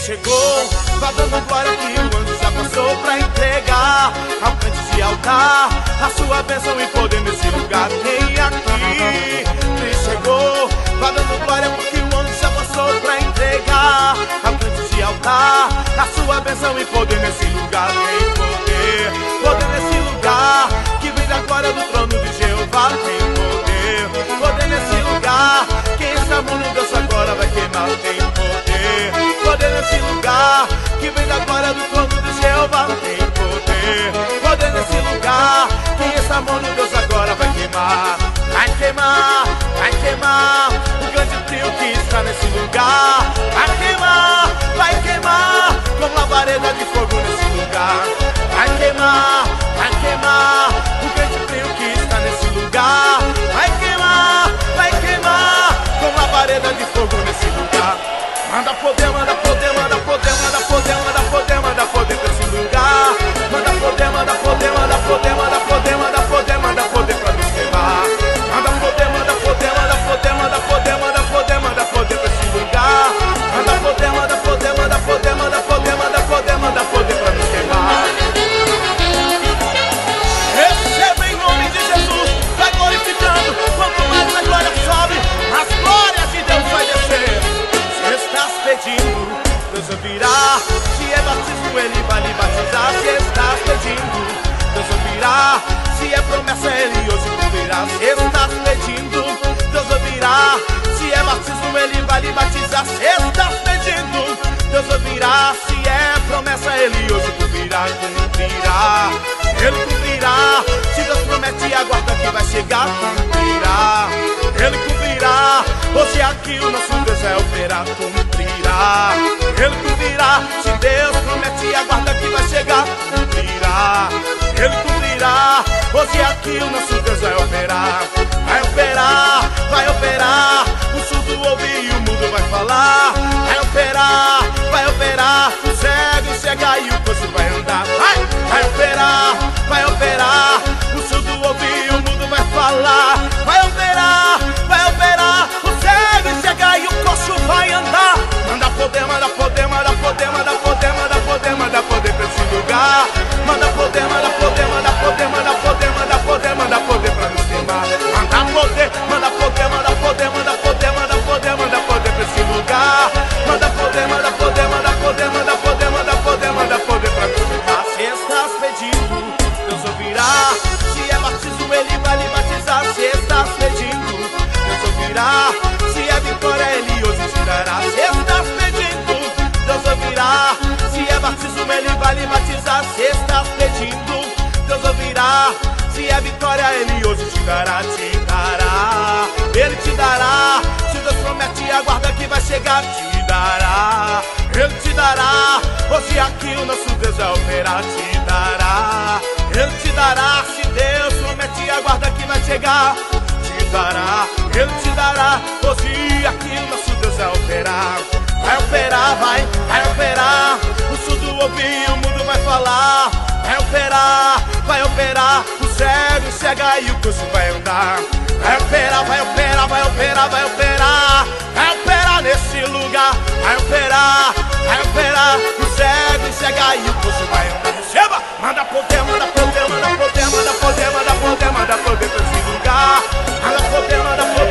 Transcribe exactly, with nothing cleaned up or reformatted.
chegou, tá dando glória que o anjo já passou pra entregar ao cante de altar a sua bênção e poder nesse lugar. Tem aqui, Cristo chegou, tá dando glória porque o anjo já passou pra entregar ao cante de altar a sua bênção e poder nesse lugar. Tem poder, poder nesse lugar, que vem da glória do trono de Jeová. Tem poder, poder nesse lugar, quem está amando Deus agora vai queimar. Tem poder, poder nesse lugar, que vem da glória do trono de Jeová. Tem poder, poder nesse lugar, quem está amando Deus agora vai queimar. Vai queimar, vai queimar, o grande frio que está nesse lugar. Vai queimar, vai queimar, como labareda de fogo nesse lugar. Vai queimar, vai queimar, o grande frio que está nesse lugar. Vai queimar, vai queimar, como labareda de fogo nesse lugar. Manda poder, manda poder, manda poder, manda poder, manda poder, manda poder pra esse lugar. Manda poder, manda poder, manda poder, manda poder, manda poder, manda poder pra nos queimar. Manda poder, manda poder, manda poder, manda poder, manda poder, manda poder pra esse lugar. Manda poder, manda poder, manda poder, manda poder, manda poder, manda poder pra nos queimar. Receba em nome de Jesus, vai glorificando. Quanto mais a glória sobe, as glórias de Deus vai descer. Se estás pedindo, Deus ouvirá. Se é batismo, Ele vai lhe batizar. Se estás pedindo, Deus ouvirá. Se é promessa, Ele hoje cumprirá. Se estás pedindo, Deus ouvirá. Se é batismo, Ele vai lhe batizar. Se estás pedindo, Deus ouvirá. Se é promessa, Ele hoje cumprirá. Cumprirá, Ele cumprirá. Se Deus promete, aguarda que vai chegar. Cumprirá, Ele cumprirá. Hoje aqui o nosso Deus vai operar. Cumprirá, Ele cumprirá. Se Deus promete, aguarda que vai chegar. Cumprirá, Ele cumprirá. Hoje aqui o nosso Deus vai operar. Vai operar, vai operar. O surdo ouve e o mudo vai falar. Vai operar, vai operar. O cego chega e o coxo vai andar. Vai, vai operar, vai operar. O surdo ouve e o mudo vai falar. Vai operar, vai operar. O cego chega e o coxo vai andar. Manda poder, manda poder, manda poder, manda poder, manda poder, manda poder pra esse lugar. Manda poder, manda poder, manda poder, manda poder, manda poder, manda poder pra nos queimar. Manda poder, manda poder, manda poder, manda poder, manda poder, manda poder pra esse lugar. Manda poder, manda poder, manda poder, manda poder, manda poder, manda poder pra nos queimar. Se estás pedindo, Deus ouvirá. Se é batismo, Ele vai lhe batizar. Se estás pedindo, Deus ouvirá. Se é vitória, Ele hoje te dará. Se estás pedindo, Deus ouvirá. Se é batismo, Ele vai lhe batizar. Se estás pedindo, Deus ouvirá. Se é vitória, Ele hoje te dará. Te dará, Ele te dará. Se Deus promete, aguarda que vai chegar. Te dará, Ele te dará. Hoje aqui o nosso Deus vai operar. Te dará, Ele te dará. Se Deus promete, aguarda que vai chegar. Te dará, Ele te dará. Hoje aqui o nosso Deus vai operar. Vai operar, vai, vai operar. O surdo ouve e o mudo vai falar. Vai operar, vai operar. O cego cega e o coxo vai andar. Vai operar, vai operar, vai operar, vai operar. Vai operar nesse lugar. Vai operar, vai operar. O cego cega e o coxo vai andar. Receba, manda poder, manda poder, manda poder, manda poder, manda poder, manda poder pra esse lugar. Manda poder, manda poder.